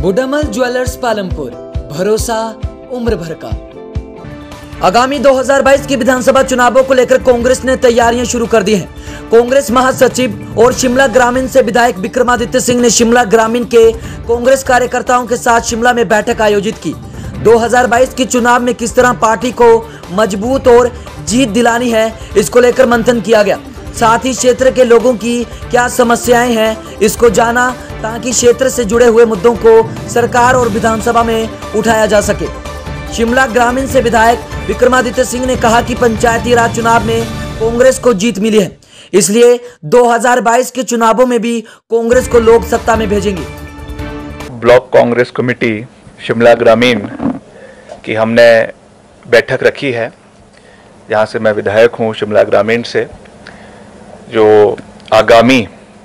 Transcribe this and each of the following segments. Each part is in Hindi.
बुडामल ज्वेलर्स पालमपुर, भरोसा उम्र भर का। आगामी 2022 की विधानसभा चुनावों को लेकर कांग्रेस ने तैयारियां शुरू कर दी हैं। कांग्रेस महासचिव और शिमला ग्रामीण से विधायक विक्रमादित्य सिंह ने शिमला ग्रामीण के कांग्रेस कार्यकर्ताओं के साथ शिमला में बैठक आयोजित की। 2022 के चुनाव में किस तरह पार्टी को मजबूत और जीत दिलानी है, इसको लेकर मंथन किया गया। साथ ही क्षेत्र के लोगों की क्या समस्याएं हैं, इसको जाना, ताकि क्षेत्र से जुड़े हुए मुद्दों को सरकार और विधानसभा में उठाया जा सके। शिमला ग्रामीण से विधायक विक्रमादित्य सिंह ने कहा कि पंचायती राज चुनाव में कांग्रेस को जीत मिली है, इसलिए 2022 के चुनावों में भी कांग्रेस को लोग सत्ता में भेजेंगे। ब्लॉक कांग्रेस कमेटी शिमला ग्रामीण की हमने बैठक रखी है, जहां से मैं विधायक हूं शिमला ग्रामीण से। जो आगामी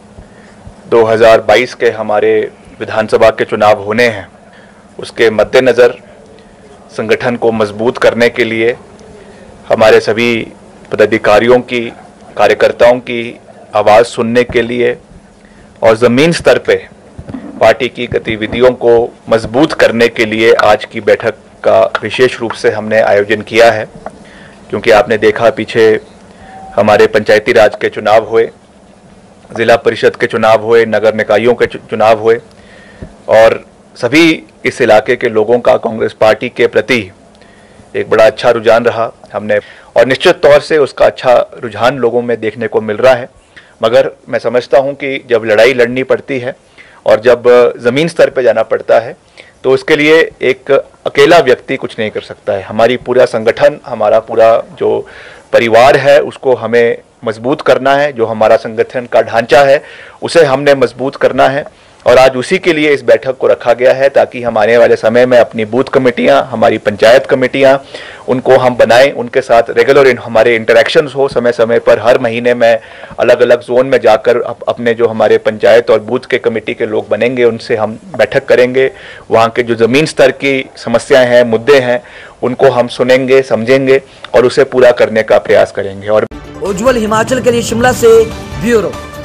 2022 के हमारे विधानसभा के चुनाव होने हैं, उसके मद्देनज़र संगठन को मजबूत करने के लिए हमारे सभी पदाधिकारियों की, कार्यकर्ताओं की आवाज़ सुनने के लिए और ज़मीन स्तर पे पार्टी की गतिविधियों को मजबूत करने के लिए आज की बैठक का विशेष रूप से हमने आयोजन किया है। क्योंकि आपने देखा, पीछे हमारे पंचायती राज के चुनाव हुए, ज़िला परिषद के चुनाव हुए, नगर निकायों के चुनाव हुए और सभी इस इलाके के लोगों का कांग्रेस पार्टी के प्रति एक बड़ा अच्छा रुझान रहा हमने, और निश्चित तौर से उसका अच्छा रुझान लोगों में देखने को मिल रहा है। मगर मैं समझता हूं कि जब लड़ाई लड़नी पड़ती है और जब ज़मीन स्तर पर जाना पड़ता है, तो उसके लिए एक अकेला व्यक्ति कुछ नहीं कर सकता है। हमारी पूरा संगठन, हमारा पूरा जो परिवार है, उसको हमें मजबूत करना है। जो हमारा संगठन का ढांचा है, उसे हमने मजबूत करना है और आज उसी के लिए इस बैठक को रखा गया है, ताकि हम आने वाले समय में अपनी बूथ कमेटियां, हमारी पंचायत कमेटियां, उनको हम बनाएं, उनके साथ रेगुलर हमारे इंटरेक्शंस हो। समय समय पर हर महीने में अलग अलग जोन में जाकर अपने जो हमारे पंचायत और बूथ के कमेटी के लोग बनेंगे, उनसे हम बैठक करेंगे। वहाँ के जो ज़मीन स्तर की समस्याएं हैं, मुद्दे हैं, उनको हम सुनेंगे, समझेंगे और उसे पूरा करने का प्रयास करेंगे। और उज्जवल हिमाचल के लिए शिमला से ब्यूरो।